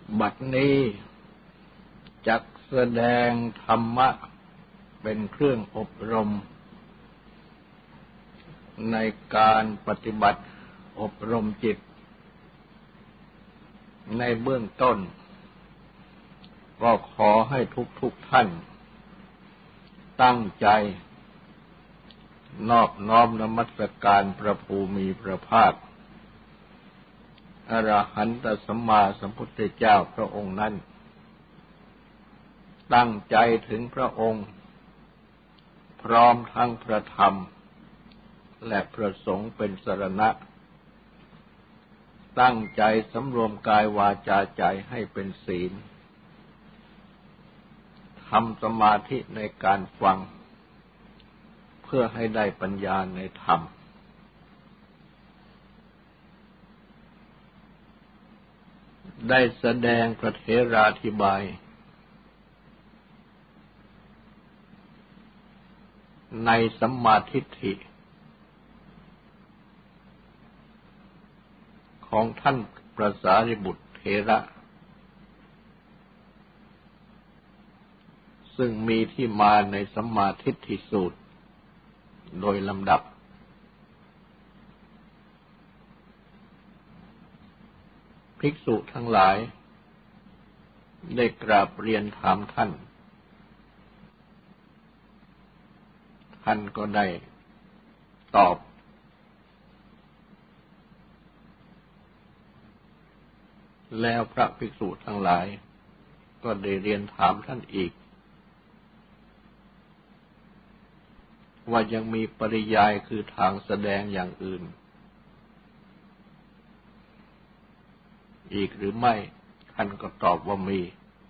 บัดนี้จักแสดงธรรมะเป็นเครื่องอบรมในการปฏิบัติอบรมจิตในเบื้องต้นก็ขอให้ทุกท่านตั้งใจนอบน้อมนมัสการพระภูมิพระภาคอรหันตสัมมาสัมพุทธเจ้าพระองค์นั้นตั้งใจถึงพระองค์พร้อมทั้งพระธรรมและพระสงฆ์เป็นสรณะตั้งใจสำรวมกายวาจาใจให้เป็นศีลทำสมาธิในการฟังเพื่อให้ได้ปัญญาในธรรมได้แสดงพระเถราธิบายในสัมมาทิฏฐิของท่านพระสารีบุตรเถระซึ่งมีที่มาในสัมมาทิฏฐิสูตรโดยลำดับภิกษุทั้งหลายได้กราบเรียนถามท่านท่านก็ได้ตอบแล้วพระภิกษุทั้งหลายก็ได้เรียนถามท่านอีกว่ายังมีปริยายคือทางแสดงอย่างอื่นอีกหรือไม่ท่านก็ตอบว่ามี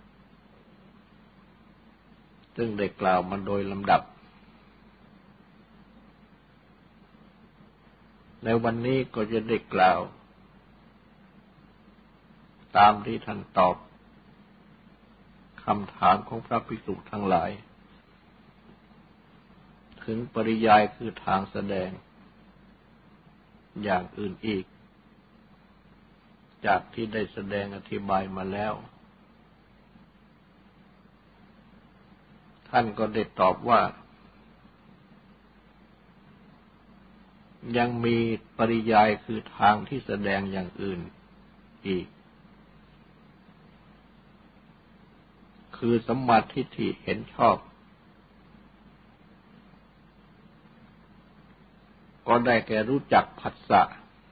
ซึ่งได้กล่าวมาโดยลำดับในวันนี้ก็จะได้กล่าวตามที่ท่านตอบคำถามของพระภิกษุทั้งหลายถึงปริยายคือทางแสดงอย่างอื่นอีกจากที่ได้แสดงอธิบายมาแล้วท่านก็ได้ตอบว่ายังมีปริยายคือทางที่แสดงอย่างอื่นอีกคือสัมมาทิฏฐิเห็นชอบก็ได้แก่รู้จักผัสสะ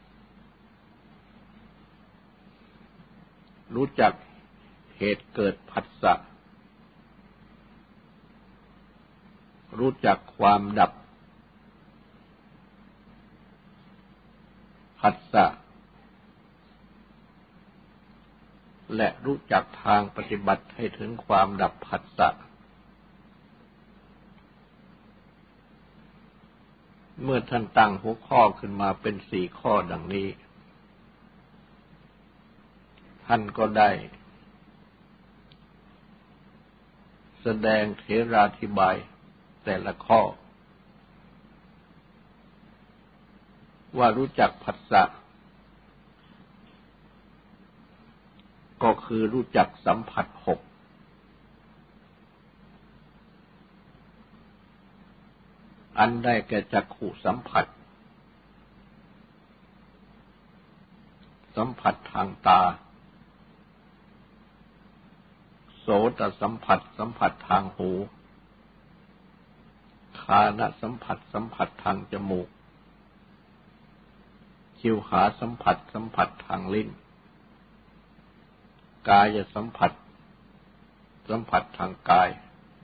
รู้จักเหตุเกิดผัสสะรู้จักความดับผัสสะและรู้จักทางปฏิบัติให้ถึงความดับผัสสะเมื่อท่านตั้งหัวข้อขึ้นมาเป็น4 ข้อดังนี้ท่านก็ได้แสดงเถราธิบายแต่ละข้อว่ารู้จักผัสสะก็คือรู้จักสัมผัส6อันได้แก่จักขุสัมผัสสัมผัสทางตาโสตสัมผัสสัมผัสทางหูฆานสัมผัสสัมผัสทางจมูกชิวหาสัมผัสสัมผัสทางลิ้นกายสัมผัสสัมผัสทางกาย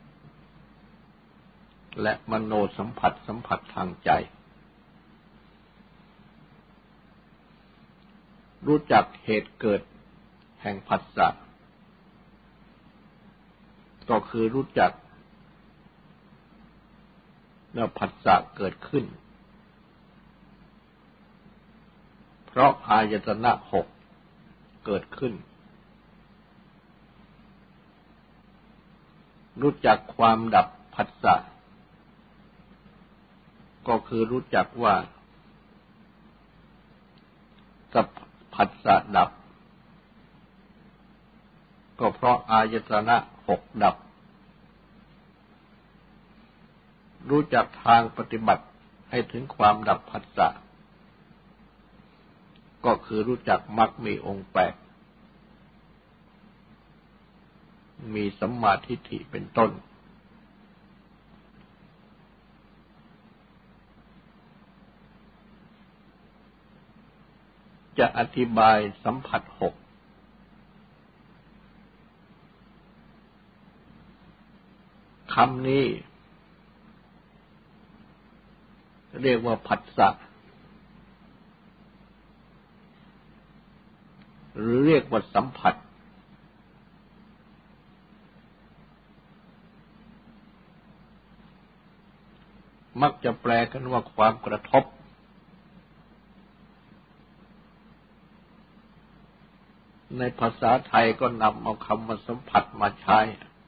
และมโนสัมผัสสัมผัสทางใจรู้จักเหตุเกิดแห่งผัสสะก็คือรู้จักเมื่อผัสสะเกิดขึ้นเพราะอายตนะ6เกิดขึ้นรู้จักความดับผัสสะก็คือรู้จักว่าผัสสะดับก็เพราะอายตนะหกดับรู้จักทางปฏิบัติให้ถึงความดับผัสสะก็คือรู้จักมรรคมีองค์แปดมีสัมมาทิฏฐิเป็นต้นจะอธิบายสัมผัสหกคำนี้เรียกว่าผัสสะหรือเรียกว่าสัมผัสมักจะแปลกันว่าความกระทบในภาษาไทยก็นำเอาคำว่าสัมผัสมาใช้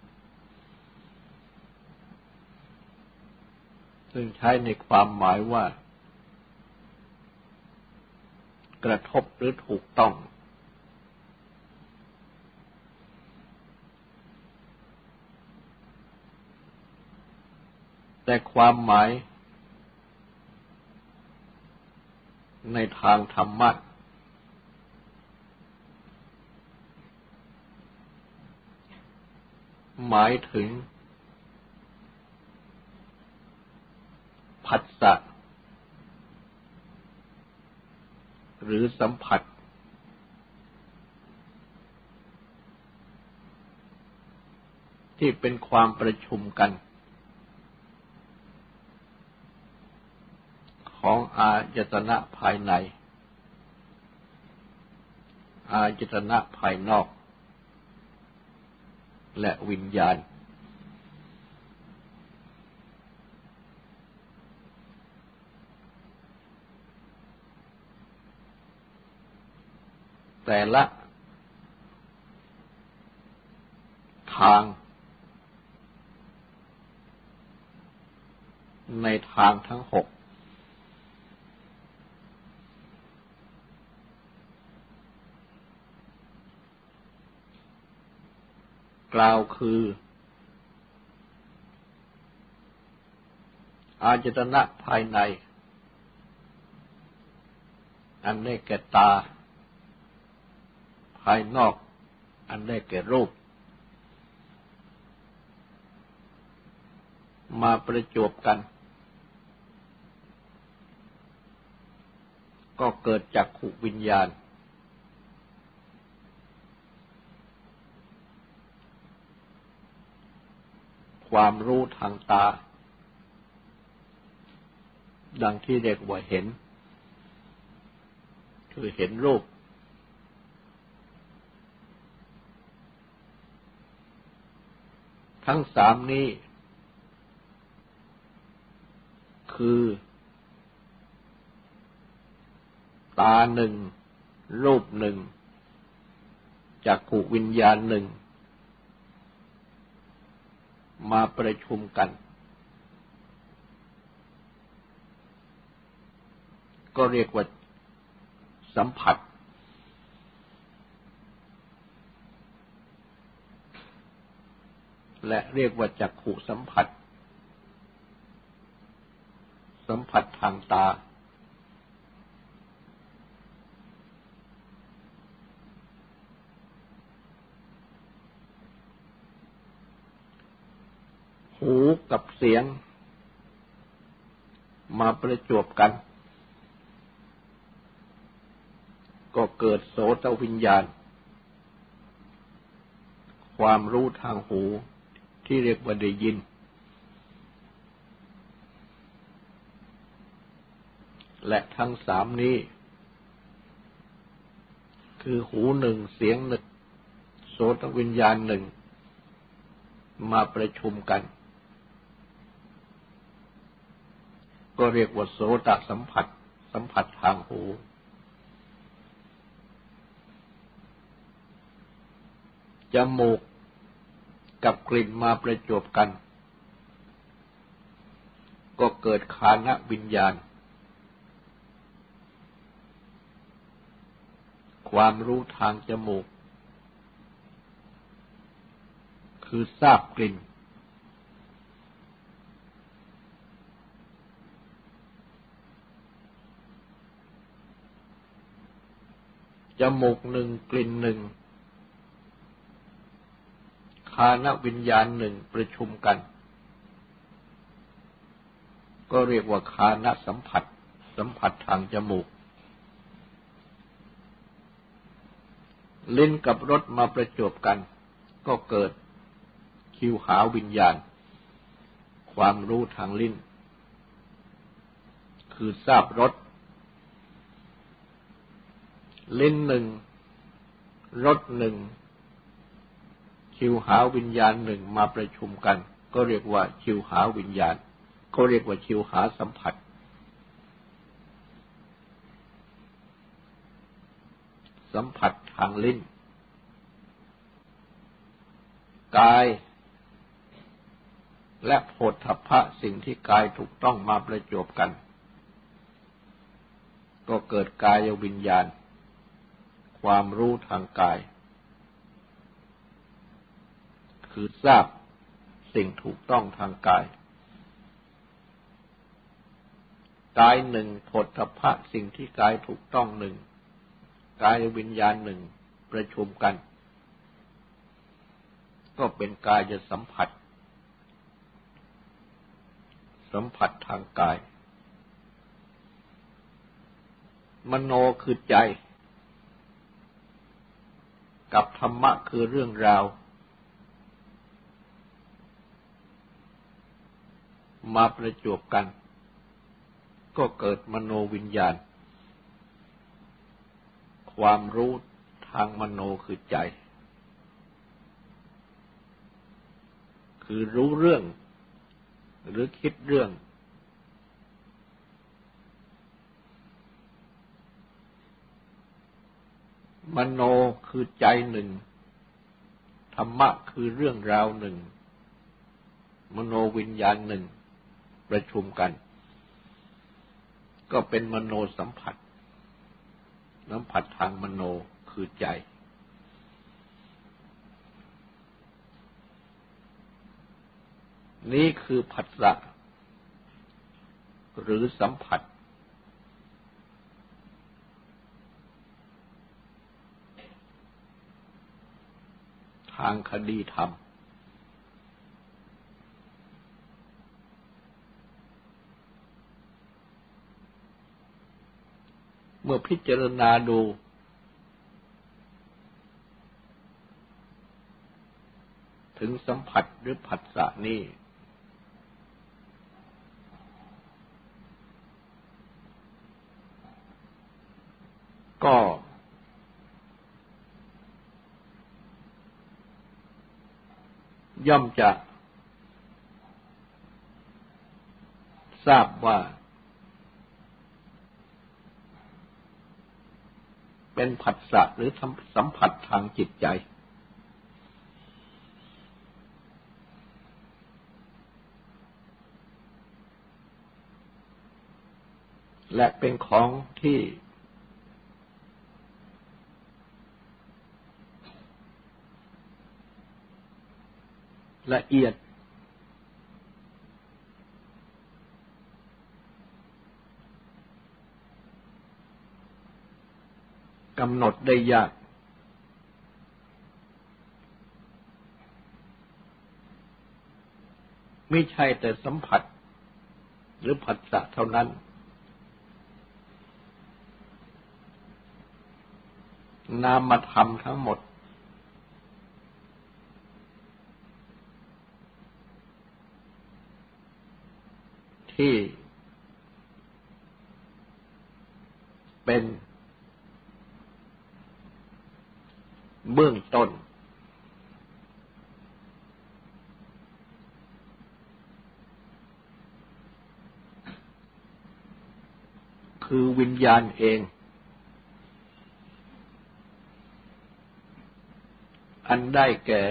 ซึ่งใช้ในความหมายว่ากระทบหรือถูกต้องแต่ความหมายในทางธรรมะหมายถึงผัสสะหรือสัมผัสที่เป็นความประชุมกันของอายตนะภายในอายตนะภายนอกและวิญญาณแต่ละทางในทางทั้งหกกล่าวคืออายตนะภายในอันได้แก่ตาภายนอกอันได้แก่รูปมาประจวบกันก็เกิดจักขุวิญญาณความรู้ทางตาดังที่เรียกว่าเห็นคือเห็นรูปทั้งสามนี้คือตาหนึ่งรูปหนึ่งจักขุวิญญาณหนึ่งมาประชุมกันก็เรียกว่าสัมผัสและเรียกว่าจักขุสัมผัสสัมผัสทางตาหูกับเสียงมาประจวบกันก็เกิดโสตวิญญาณความรู้ทางหูที่เรียกว่าได้ยินและทั้งสามนี้คือหูหนึ่งเสียงหนึ่งโสตวิญญาณหนึ่งมาประชุมกันก็เรียกว่าโสตสัมผัสสัมผัสทางหูจมูกกับกลิ่นมาประจวบกันก็เกิดฆานวิญญาณความรู้ทางจมูกคือทราบกลิ่นจมูกหนึ่งกลิ่นหนึ่งฆานวิญญาณหนึ่งประชุมกันก็เรียกว่าฆานสัมผัสสัมผัสทางจมูกลิ้นกับรสมาประจวบกันก็เกิดชิวหาวิญญาณความรู้ทางลิ้นคือทราบรสลิ้นหนึ่งรสหนึ่งชิวหาวิญญาณหนึ่งมาประชุมกันก็เรียกว่าชิวหาวิญญาณก็เรียกว่าชิวหาสัมผัสสัมผัสทางลิ้นกายและโผฏฐัพพะสิ่งที่กายถูกต้องมาประจวบกันก็เกิดกายวิญญาณความรู้ทางกายคือทราบสิ่งถูกต้องทางกายกายหนึ่งโผฏฐัพพะสิ่งที่กายถูกต้องหนึ่งกายวิญญาณหนึ่งประชุมกันก็เป็นกายสัมผัสสัมผัสทางกายมโนคือใจกับธรรมะคือเรื่องราวมาประจวบกันก็เกิดมโนวิญญาณความรู้ทางมโนคือใจคือรู้เรื่องหรือคิดเรื่องมโนคือใจหนึ่งธรรมะคือเรื่องราวหนึ่งมโนวิญญาณหนึ่งประชุมกันก็เป็นมโนสัมผัสสัมผัสทางมโนคือใจนี้คือผัสสะหรือสัมผัสทางคดีธรรมเมื่อพิจารณาดูถึงสัมผัสหรือผัสสะนี้ก็ย่อมจะทราบว่าเป็นผัสสะหรือสัมผัสทางจิตใจและเป็นของที่ละเอียดกำหนดได้ยากไม่ใช่แต่สัมผัสหรือผัสสะเท่านั้นนามธรรมทั้งหมดที่เป็นเบื้องต้นคือวิญญาณเองอันได้แก่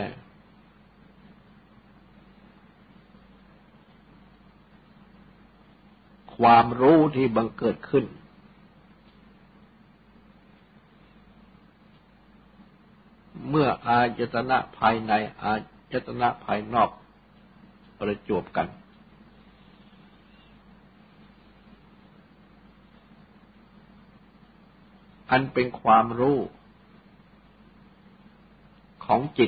ความรู้ที่บังเกิดขึ้นเมื่ออายตนะภายในอายยตนะภายนอกประจวบกันอันเป็นความรู้ของจิต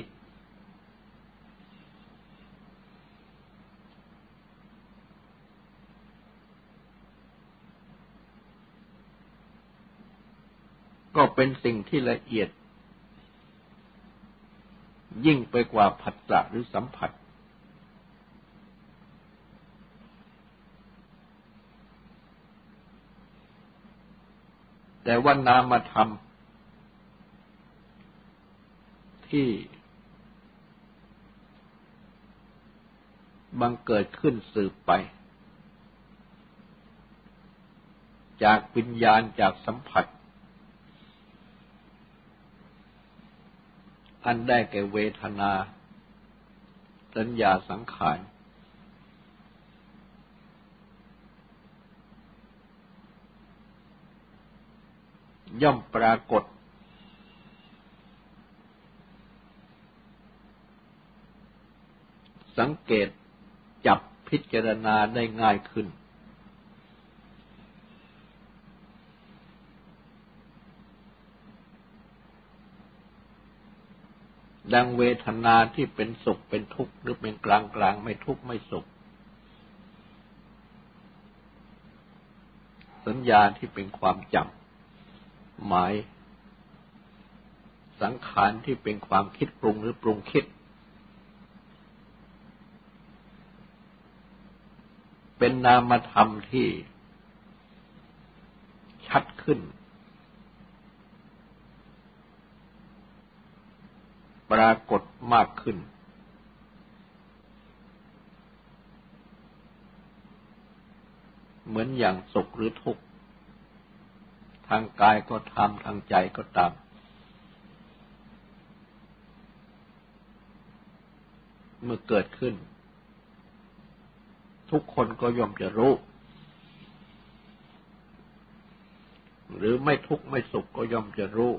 ก็เป็นสิ่งที่ละเอียดยิ่งไปกว่าผัสสะหรือสัมผัสแต่ว่านามธรรมที่บังเกิดขึ้นสืบไปจากวิญญาณจากสัมผัสอันได้แก่เวทนาสัญญาสังขารย่อมปรากฏสังเกตจับพิจารณาได้ง่ายขึ้นดังเวทนาที่เป็นสุขเป็นทุกข์หรือเป็นกลางกลางไม่ทุกข์ไม่สุขสัญญาที่เป็นความจำหมายสังขารที่เป็นความคิดปรุงหรือปรุงคิดเป็นนามธรรมที่ชัดขึ้นปรากฏมากขึ้นเหมือนอย่างสุขหรือทุกข์ทางกายก็ตามทางใจก็ตามเมื่อเกิดขึ้นทุกคนก็ย่อมจะรู้หรือไม่ทุกข์ไม่สุขก็ย่อมจะรู้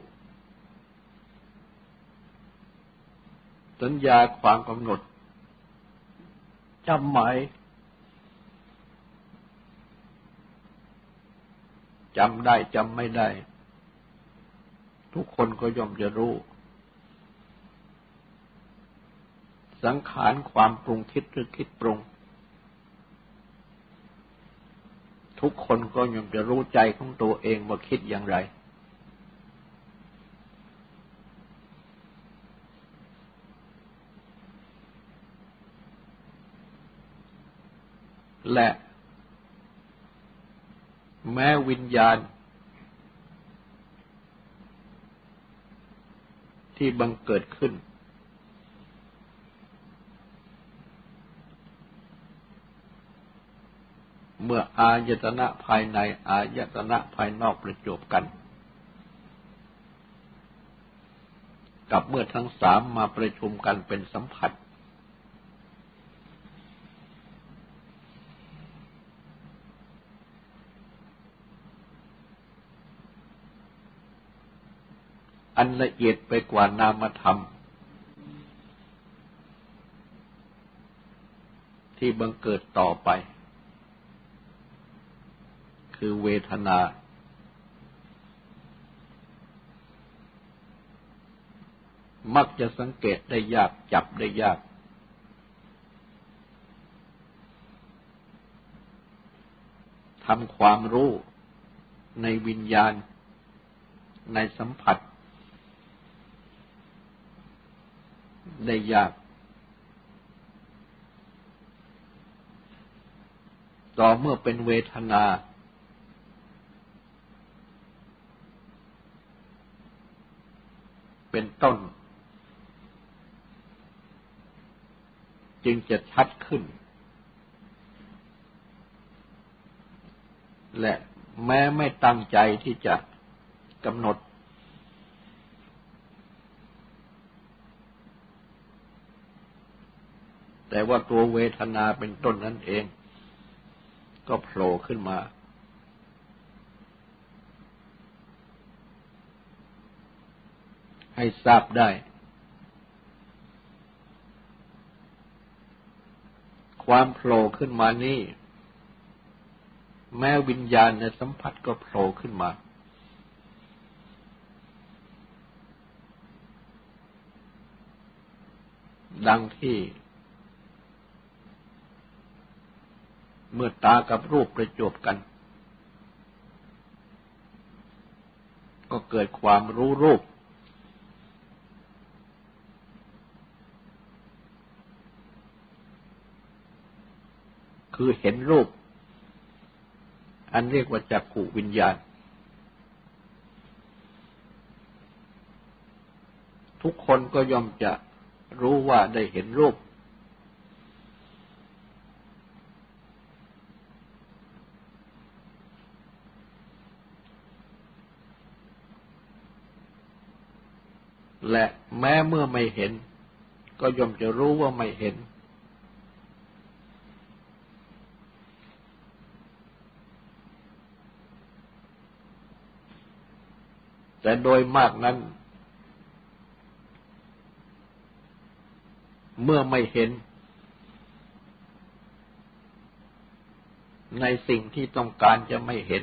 สัญญาความกำหนดจำหมายจำได้จำไม่ได้ทุกคนก็ย่อมจะรู้สังขารความปรุงคิดหรือคิดปรุงทุกคนก็ย่อมจะรู้ใจของตัวเองว่าคิดอย่างไรและแม้วิญญาณที่บังเกิดขึ้นเมื่ออายตนะภายในอายตนะภายนอกประจบกันกับเมื่อทั้งสามมาประชุมกันเป็นสัมผัสอันละเอียดไปกว่านามธรรมที่บังเกิดต่อไปคือเวทนามักจะสังเกตได้ยากจับได้ยากทำความรู้ในวิญญาณในสัมผัสได้ยากต่อเมื่อเป็นเวทนาเป็นต้นจึงจะชัดขึ้นและแม้ไม่ตั้งใจที่จะกำหนดแต่ว่าตัวเวทนาเป็นต้นนั่นเองก็โผล่ขึ้นมาให้ทราบได้ความโผล่ขึ้นมานี้แม้วิญญาณในสัมผัสก็โผล่ขึ้นมาดังที่เมื่อตากับรูปประจบกันก็เกิดความรู้รูปคือเห็นรูปอันเรียกว่าจักขุวิญญาณทุกคนก็ย่อมจะรู้ว่าได้เห็นรูปและแม้เมื่อไม่เห็นก็ย่อมจะรู้ว่าไม่เห็นแต่โดยมากนั้นเมื่อไม่เห็นในสิ่งที่ต้องการจะไม่เห็น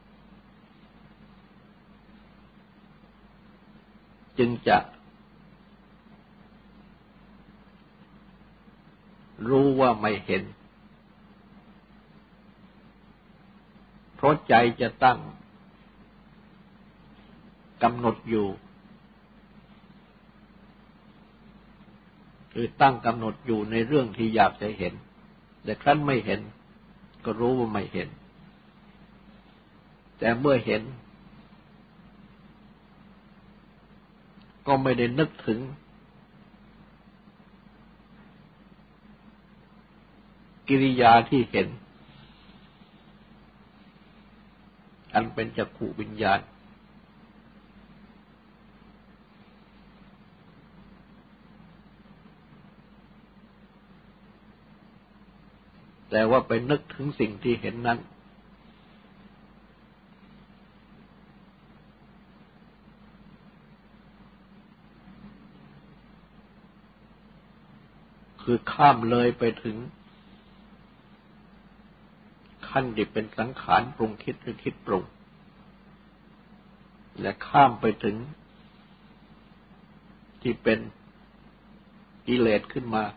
จึงจะรู้ว่าไม่เห็นเพราะใจจะตั้งกำหนดอยู่คือตั้งกำหนดอยู่ในเรื่องที่อยากจะเห็นแต่ครั้นไม่เห็นก็รู้ว่าไม่เห็นแต่เมื่อเห็นก็ไม่ได้นึกถึงกิริยาที่เห็นอันเป็นจักขุวิญญาณแต่ว่าไปนึกถึงสิ่งที่เห็นนั้นคือข้ามเลยไปถึงขั้นที่เป็นสังขารปรุงคิดหรือคิดปรุงและข้ามไปถึงที่เป็นกิเลสขึ้นมา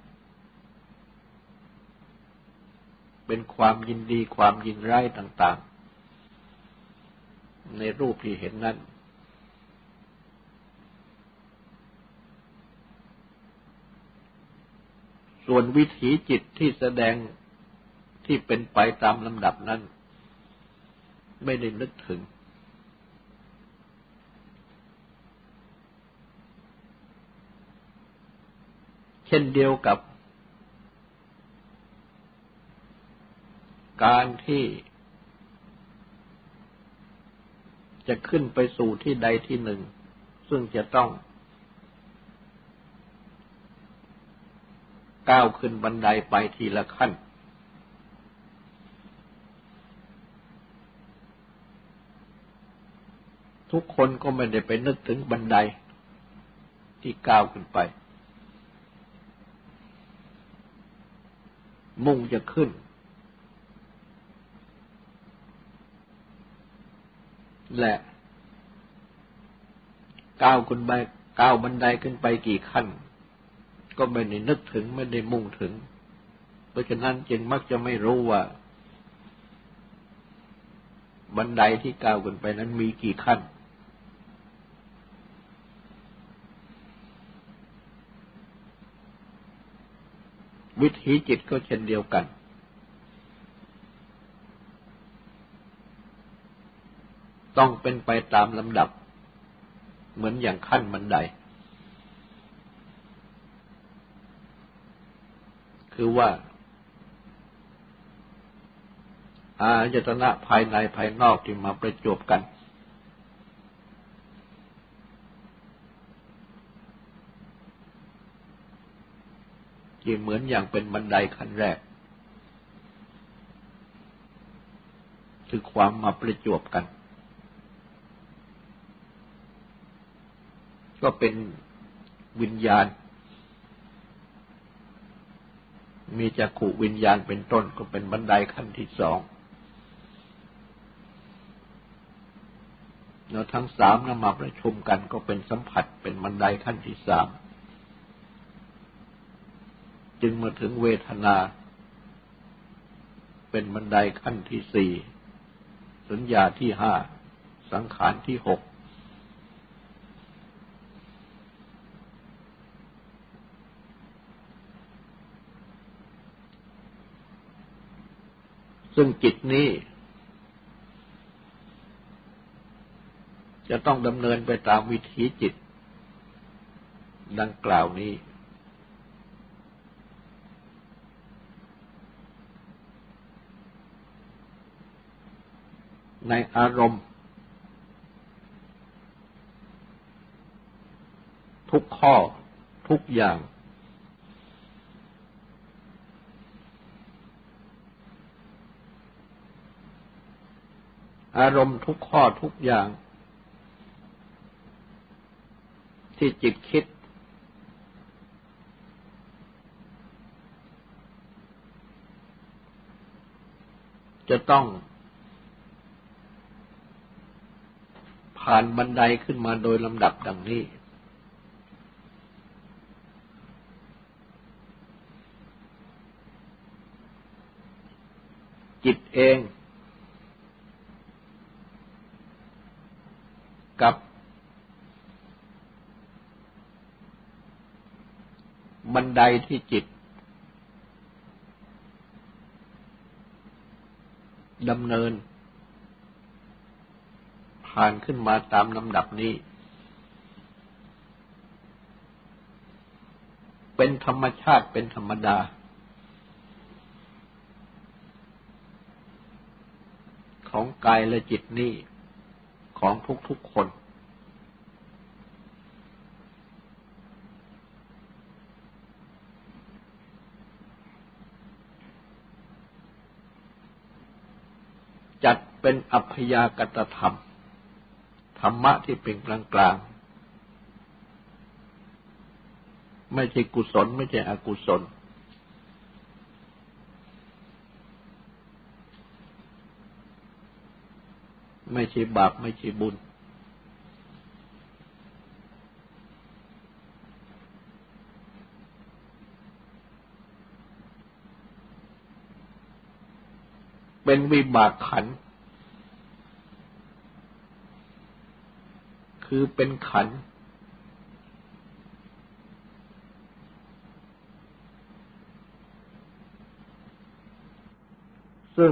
เป็นความยินดีความยินร้ายต่างๆในรูปที่เห็นนั้นส่วนวิถีจิตที่แสดงที่เป็นไปตามลำดับนั้นไม่ได้นึกถึงเช่นเดียวกับการที่จะขึ้นไปสู่ที่ใดที่หนึ่งซึ่งจะต้องก้าวขึ้นบันไดไปทีละขั้นทุกคนก็ไม่ได้ไปนึกถึงบันไดที่ก้าวขึ้นไปมุ่งจะขึ้นและก้าวขึ้นไปก้าวบันไดขึ้นไปกี่ขั้นก็ไม่ได้นึกถึงไม่ได้มุ่งถึงเพราะฉะนั้นจึงมักจะไม่รู้ว่าบันไดที่ก้าวขึ้นไปนั้นมีกี่ขั้นวิถีจิตก็เช่นเดียวกันต้องเป็นไปตามลำดับเหมือนอย่างขั้นบันไดคือว่าอายตนะภายในภายนอกที่มาประจบกันที่เหมือนอย่างเป็นบันไดขั้นแรกคือความมาประจบกันก็เป็นวิญญาณมีจักขุวิญญาณเป็นต้นก็เป็นบันไดขั้นที่สองแล้วทั้งสามนำมาประชุมกันก็เป็นสัมผัสเป็นบันไดขั้นที่สามจึงมาถึงเวทนาเป็นบันไดขั้นที่สี่สัญญาที่ห้าสังขารที่หกซึ่งจิตนี้จะต้องดำเนินไปตามวิถีจิตดังกล่าวนี้ในอารมณ์ทุกข้อทุกอย่างอารมณ์ทุกข้อทุกอย่างที่จิตคิดจะต้องผ่านบันไดขึ้นมาโดยลำดับดังนี้จิตเองกับบันไดที่จิตดำเนินผ่านขึ้นมาตามลำดับนี้เป็นธรรมชาติเป็นธรรมดาของกายและจิตนี้ของทุกๆคนจัดเป็นอัพยากตธรรมธรรมะที่เป็นกลางๆไม่ใช่กุศลไม่ใช่อกุศลไม่ใช่บาปไม่ใช่บุญเป็นวิบากขันธ์คือเป็นขันธ์ซึ่ง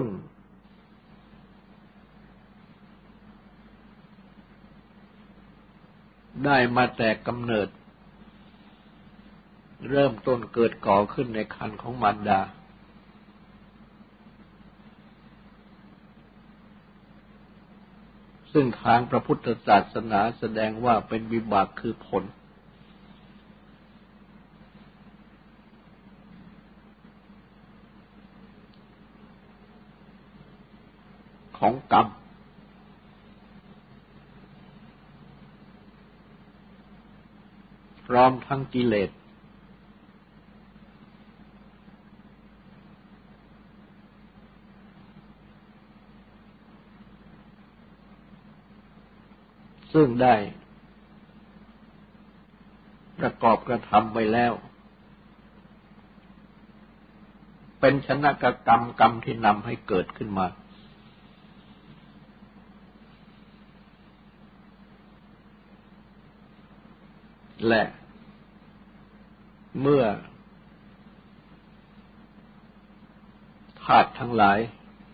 ได้มาแต่กำเนิดเริ่มต้นเกิดก่อขึ้นในครรภ์ของมารดาซึ่งทางพระพุทธศาสนาแสดงว่าเป็นวิบากคือผลของกรรมพร้อมทั้งกิเลสซึ่งได้ประกอบกระทำไว้แล้วเป็นชนกกรรมกรรมที่นำให้เกิดขึ้นมาและเมื่อธาตุทั้งหลาย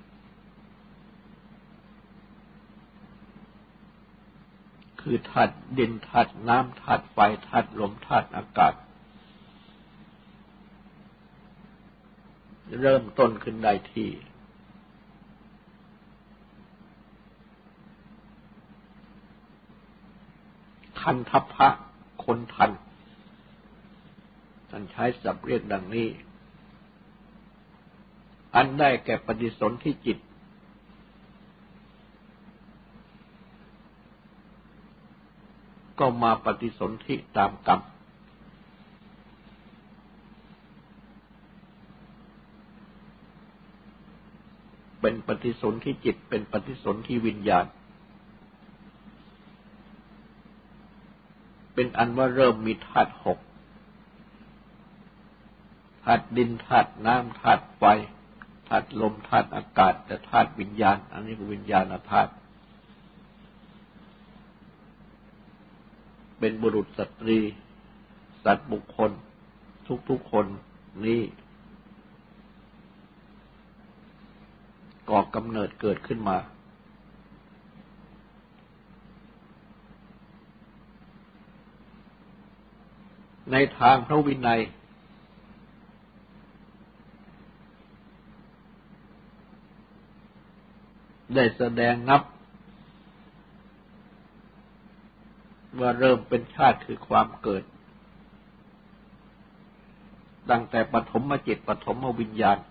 คือธาตุดินธาตุน้ำธาตุไฟธาตุลมธาตุอากาศเริ่มต้นขึ้นได้ที่คันทัพพะคนทันท่านใช้ศัพท์เรียกดังนี้อันได้แก่ปฏิสนธิจิตก็มาปฏิสนธิตามกรรมเป็นปฏิสนธิจิตเป็นปฏิสนธิวิญญาณเป็นอันว่าเริ่มมีธาตุหกธาตุดินธาตุน้ำธาตุไฟธาตุลมธาตุอากาศแต่ธาตุวิญญาณอันนี้คือวิญญาณธาตุเป็นบุรุษสตรีสัตว์บุคคลทุกๆคนนี้ก่อกำเนิดเกิดขึ้นมาในทางพระวินัยได้แสดงนับว่าเริ่มเป็นชาติคือความเกิดตั้งแต่ปฐมจิตปฐมวิญญาณ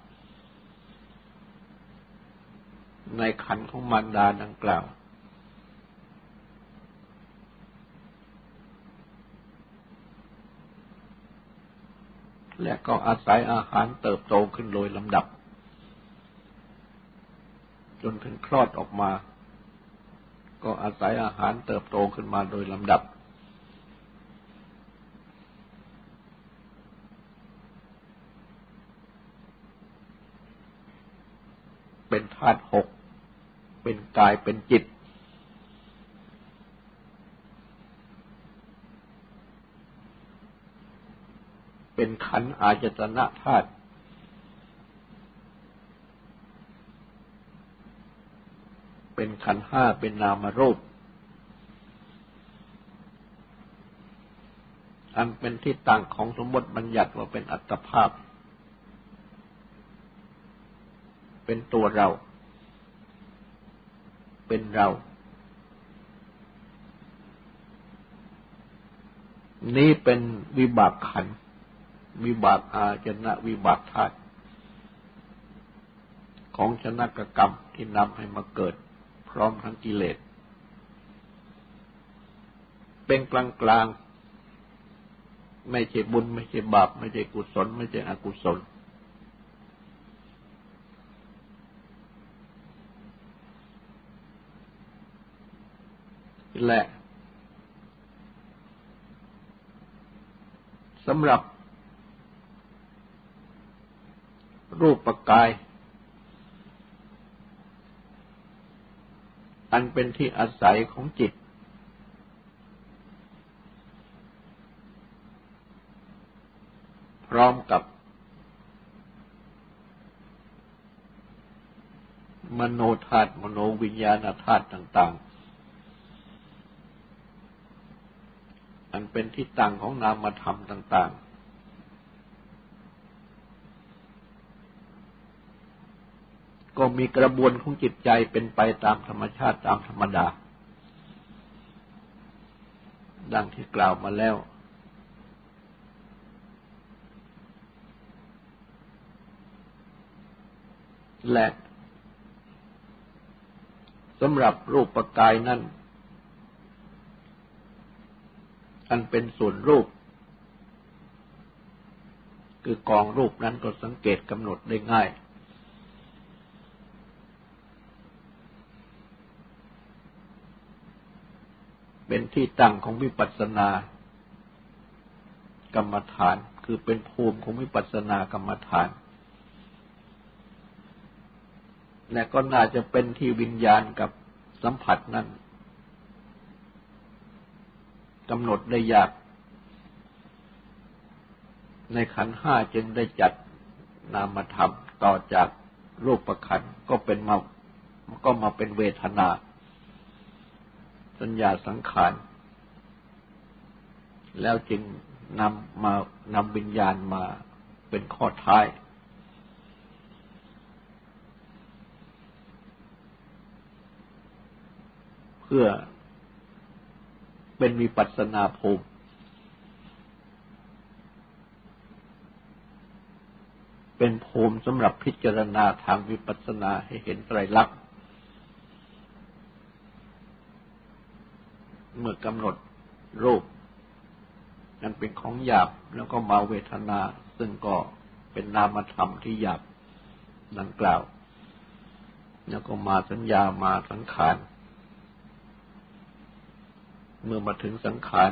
ในขันธ์ของมารดาดังกล่าวและก็อาศัยอาหารเติบโตขึ้นโดยลำดับจนถึงคลอดออกมาก็อาศัยอาหารเติบโตขึ้นมาโดยลำดับเป็นธาตุหกเป็นกายเป็นจิตเป็นขันธ์อายตนะธาตุเป็นขันธ์ห้าเป็นนามรูปอันเป็นที่ตั้งของสมมติบัญญัติว่าเป็นอัตภาพเป็นตัวเราเป็นเรานี้เป็นวิบากขันธ์วิบากอาจนะวิบากธาตุของชนกกรรมที่นำให้มาเกิดพร้อมทั้งกิเลสเป็นกลางๆไม่ใช่บุญไม่ใช่บาปไม่ใช่กุศลไม่ใช่อกุศลและสำหรับรูปกายอันเป็นที่อาศัยของจิตพร้อมกับมโนธาตุมโนวิญญาณธาตุต่างๆอันเป็นที่ตั้งของนามธรรมต่างๆก็มีกระบวนของจิตใจเป็นไปตามธรรมชาติตามธรรมดาดังที่กล่าวมาแล้วและสำหรับรูปกายนั้นอันเป็นส่วนรูปคือกองรูปนั้นก็สังเกตกำหนดได้ง่ายเป็นที่ตั้งของวิปัสสนากรรมฐานคือเป็นภูมิของวิปัสสนากรรมฐานและก็น่าจะเป็นที่วิญญาณกับสัมผัสนั้นกำหนดได้ยากในขันธ์ห้าจึงได้จัดนามธรรมต่อจากรูปขันธ์ก็มาเป็นเวทนาสัญญาสังขารแล้วจึงนำวิญญาณมาเป็นข้อท้ายเพื่อเป็นวิปัสสนาภูมิเป็นภูมิสำหรับพิจารณาทางวิปัสสนาให้เห็นไตรลักษณ์เมื่อกำหนดรูปนั้นเป็นของหยาบแล้วก็มาเวทนาซึ่งก็เป็นนามธรรมที่หยาบดังกล่าวแล้วก็มาสัญญามาสังขารเมื่อมาถึงสังขาร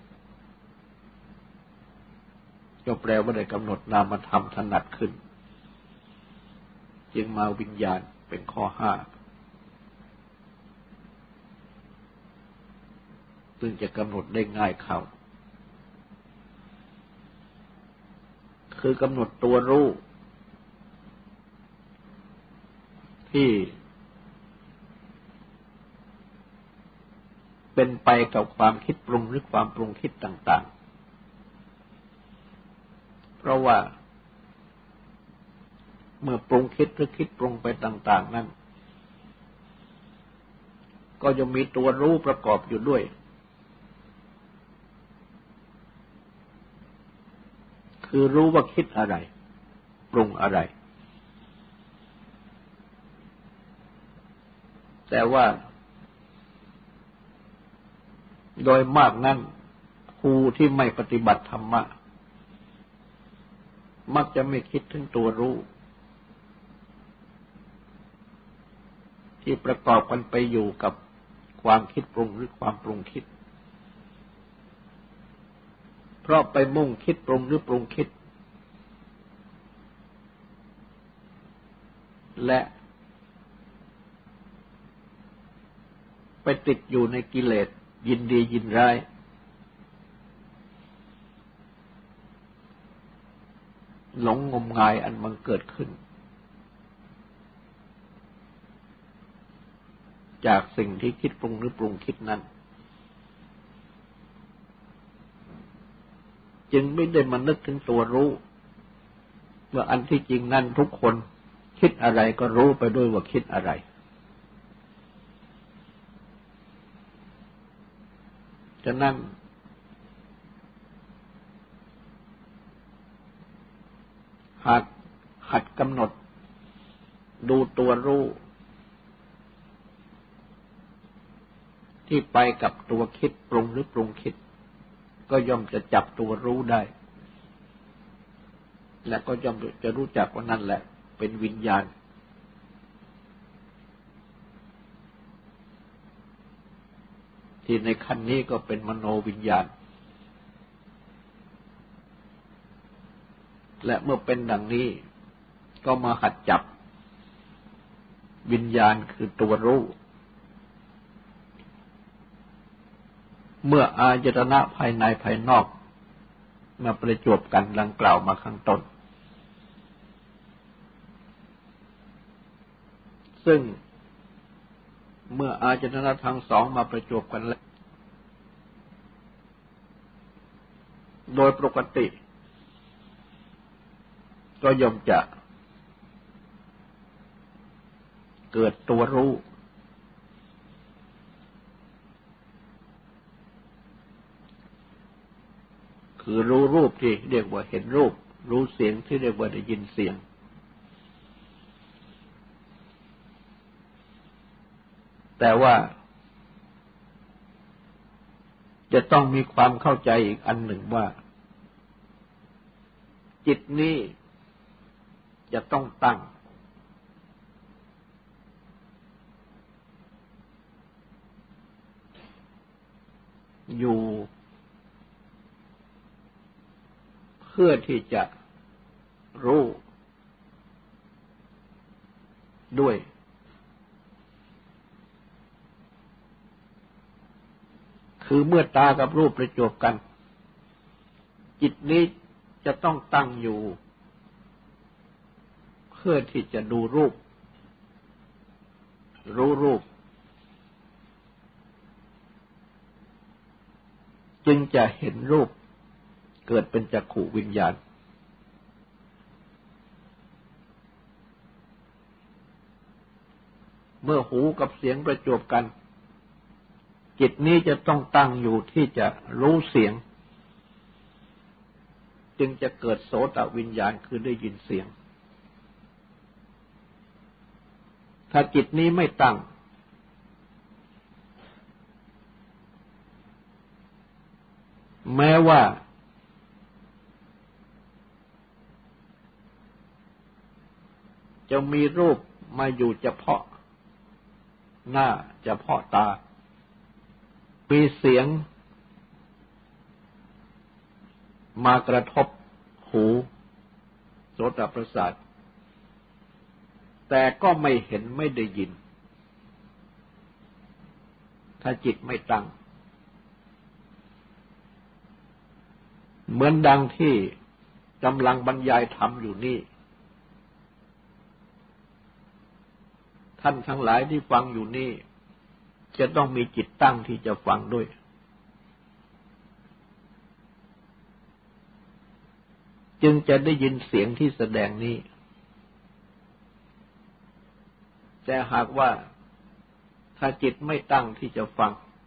ก็แปลว่าได้กำหนดนามธรรมถนัดขึ้นจึงมาวิญญาณเป็นข้อห้าซึ่งจะกำหนดได้ง่ายเข้าคือกำหนดตัวรู้ที่เป็นไปกับความคิดปรุงหรือความปรุงคิดต่างๆเพราะว่าเมื่อปรุงคิดหรือคิดปรุงไปต่างๆนั้นก็จะมีตัวรู้ประกอบอยู่ด้วยคือรู้ว่าคิดอะไรปรุงอะไรแต่ว่าโดยมากนั้นผู้ที่ไม่ปฏิบัติธรรมะมักจะไม่คิดถึงตัวรู้ที่ประกอบกันไปอยู่กับความคิดปรุงหรือความปรุงคิดเพราะไปมุ่งคิดปรุงหรือปรุงคิดและไปติดอยู่ในกิเลสยินดียินร้ายหลงงมงายอันมันเกิดขึ้นจากสิ่งที่คิดปรุงหรือปรุงคิดนั้นจึงไม่ได้มานึกถึงตัวรู้ว่าอันที่จริงนั้นทุกคนคิดอะไรก็รู้ไปด้วยว่าคิดอะไรฉะนั้นหากหัดกำหนดดูตัวรู้ที่ไปกับตัวคิดปรุงหรือปรุงคิดก็ย่อมจะจับตัวรู้ได้และก็ย่อมจะรู้จักว่านั่นแหละเป็นวิญญาณที่ในขั้นนี้ก็เป็นมโนวิญญาณและเมื่อเป็นดังนี้ก็มาหัดจับวิญญาณคือตัวรู้เมื่ออายตนะภายในภายนอกมาประจวบกันดังกล่าวมาข้างต้นซึ่งเมื่ออายตนะทั้งสองมาประจวบกันแล้วโดยปกติก็ย่อมจะเกิดตัวรู้คือรู้รูปที่เรียกว่าเห็นรูปรู้เสียงที่เรียกว่าได้ยินเสียงแต่ว่าจะต้องมีความเข้าใจอีกอันหนึ่งว่าจิตนี้จะต้องตั้งอยู่เพื่อที่จะรู้ด้วยคือเมื่อตากับรูปประจวบกันจิตนี้จะต้องตั้งอยู่เพื่อที่จะดูรูปรู้รูปจึงจะเห็นรูปเกิดเป็นจักขุวิญญาณเมื่อหูกับเสียงประจวบกันจิตนี้จะต้องตั้งอยู่ที่จะรู้เสียงจึงจะเกิดโสตวิญญาณคือได้ยินเสียงถ้าจิตนี้ไม่ตั้งแม้ว่าจะมีรูปมาอยู่เฉพาะหน้าเฉพาะตามีเสียงมากระทบหูโสตประสาทแต่ก็ไม่เห็นไม่ได้ยินถ้าจิตไม่ตั้งเหมือนดังที่กำลังบรรยายธรรมอยู่นี่ท่านทั้งหลายที่ฟังอยู่นี่จะต้องมีจิตตั้งที่จะฟังด้วยจึงจะได้ยินเสียงที่แสดงนี้แต่หากว่าถ้าจิตไม่ตั้งที่จะฟัง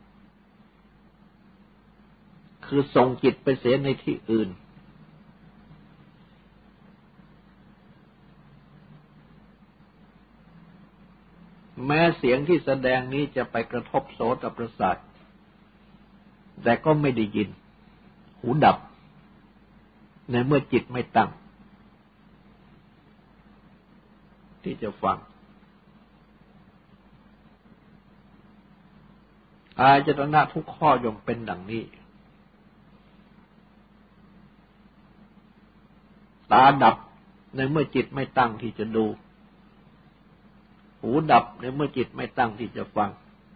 คือส่งจิตไปเสียในที่อื่นแม้เสียงที่แสดงนี้จะไปกระทบโสตประสาทแต่ก็ไม่ได้ยินหูดับในเมื่อจิตไม่ตั้งที่จะฟังอายตนะทุกข้อย่อมเป็นดังนี้ตาดับในเมื่อจิตไม่ตั้งที่จะดูหูดับในเมื่อจิตไม่ตั้งที่จะฟัง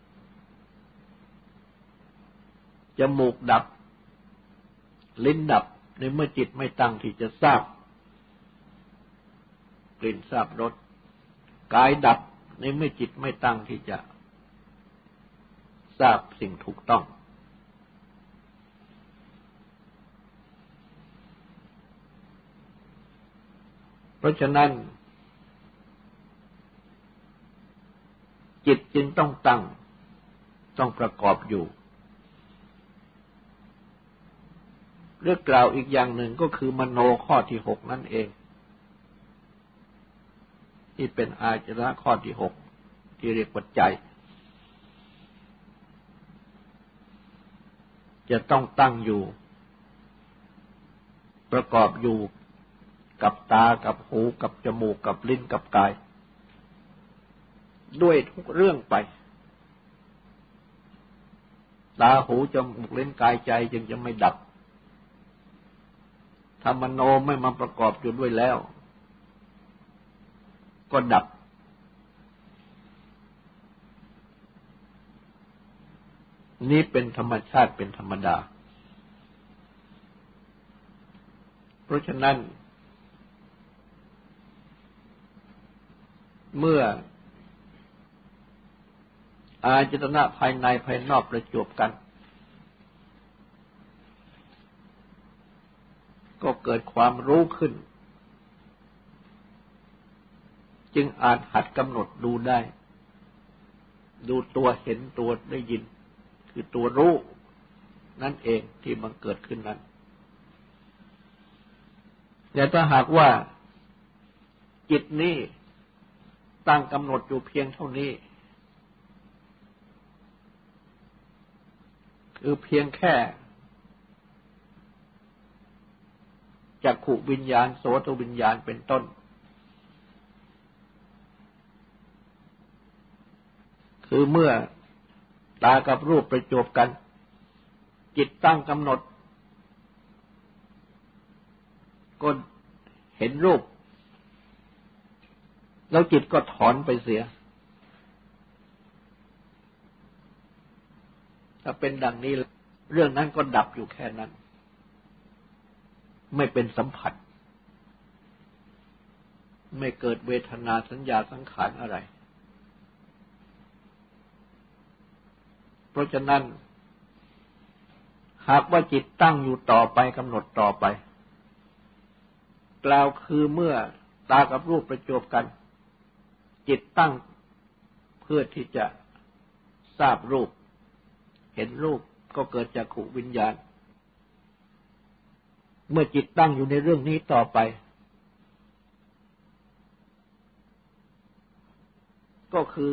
จมูกดับลิ้นดับในเมื่อจิตไม่ตั้งที่จะทราบกลิ่นทราบรสกายดับในเมื่อจิตไม่ตั้งที่จะทราบสิ่งถูกต้องเพราะฉะนั้นจิตจึงต้องตั้งต้องประกอบอยู่เรื่องกล่าวอีกอย่างหนึ่งก็คือมโนข้อที่6นั่นเองที่เป็นอายตนะข้อที่6ที่เรียกว่าใจจะต้องตั้งอยู่ประกอบอยู่กับตากับหูกับจมูกกับลิ้นกับกายด้วยทุกเรื่องไปตาหูจมูกลิ้นกายใจจึงจะไม่ดับถ้ามโนไม่มาประกอบอยู่ด้วยแล้วก็ดับนี้เป็นธรรมชาติเป็นธรรมดาเพราะฉะนั้นเมื่ออายตนะภายในภายนอกประจวบกันก็เกิดความรู้ขึ้นจึงอาจหัดกำหนดดูได้ดูตัวเห็นตัวได้ยินคือตัวรู้นั่นเองที่มันเกิดขึ้นนั้นแต่ถ้าหากว่าจิตนี้ตั้งกำหนดอยู่เพียงเท่านี้คือเพียงแค่จักขุวิญญาณโสตวิญญาณเป็นต้นคือเมื่อตากับรูปประจวบกันจิตตั้งกำหนดก็เห็นรูปแล้วจิตก็ถอนไปเสียถ้าเป็นดังนี้เรื่องนั้นก็ดับอยู่แค่นั้นไม่เป็นสัมผัสไม่เกิดเวทนาสัญญาสังขารอะไรเพราะฉะนั้นหากว่าจิตตั้งอยู่ต่อไปกำหนดต่อไปกล่าวคือเมื่อตากับรูปประจวบกันจิตตั้งเพื่อที่จะทราบรูปเห็นรูปก็เกิดจักขุวิญญาณเมื่อจิตตั้งอยู่ในเรื่องนี้ต่อไปก็คือ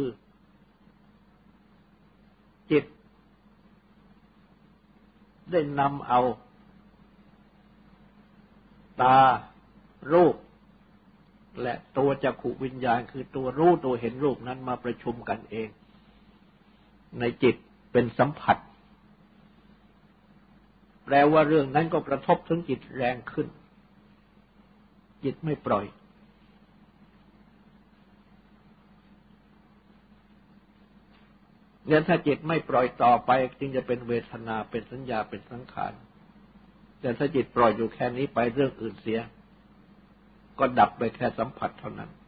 จิตได้นำเอาตารูปและตัวจักขุวิญญาณคือตัวรู้ตัวเห็นรูปนั้นมาประชุมกันเองในจิตเป็นสัมผัสแปลว่าเรื่องนั้นก็กระทบถึงจิตแรงขึ้นจิตไม่ปล่อยเนี่ยถ้าจิตไม่ปล่อยต่อไปจึงจะเป็นเวทนาเป็นสัญญาเป็นสังขารแต่ถ้าจิตปล่อยอยู่แค่นี้ไปเรื่องอื่นเสียก็ดับไปแค่สัมผัสเท่านั้น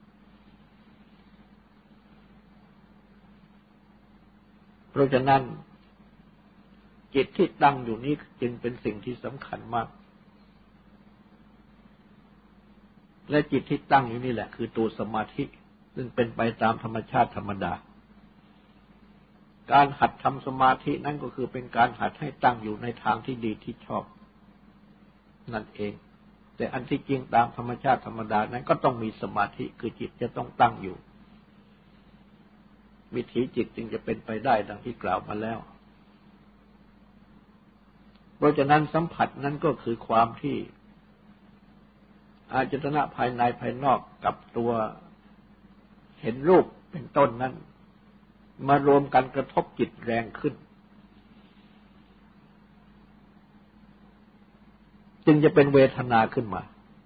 เพราะฉะนั้นจิตที่ตั้งอยู่นี้จึงเป็นสิ่งที่สำคัญมากและจิตที่ตั้งอยู่นี่แหละคือตัวสมาธิซึ่งเป็นไปตามธรรมชาติธรรมดาการหัดทำสมาธินั่นก็คือเป็นการหัดให้ตั้งอยู่ในทางที่ดีที่ชอบนั่นเองแต่อันที่จริงตามธรรมชาติธรรมดานั้นก็ต้องมีสมาธิคือจิตจะต้องตั้งอยู่วิถีจิตจึงจะเป็นไปได้ดังที่กล่าวมาแล้วเพราะฉะนั้นสัมผัสนั้นก็คือความที่อาจตนะภายในภายนอกกับตัวเห็นรูปเป็นต้นนั้นมารวมกันกระทบจิตแรงขึ้นจึงจะเป็นเวทนาขึ้นมา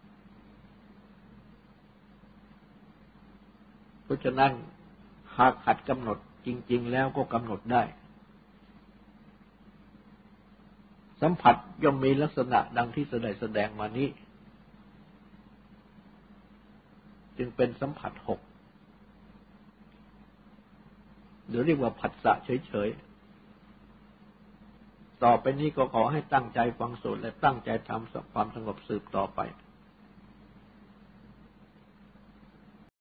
เพราะฉะนั้นหากหัดกำหนดจริงๆแล้วก็กำหนดได้สัมผัสย่อมมีลักษณะดังที่แสดงมานี้จึงเป็นสัมผัสหกหรือเรียกว่าผัสสะเฉยๆต่อไปนี้ก็ขอให้ตั้งใจฟังสวดและตั้งใจทำความสงบสืบต่อไป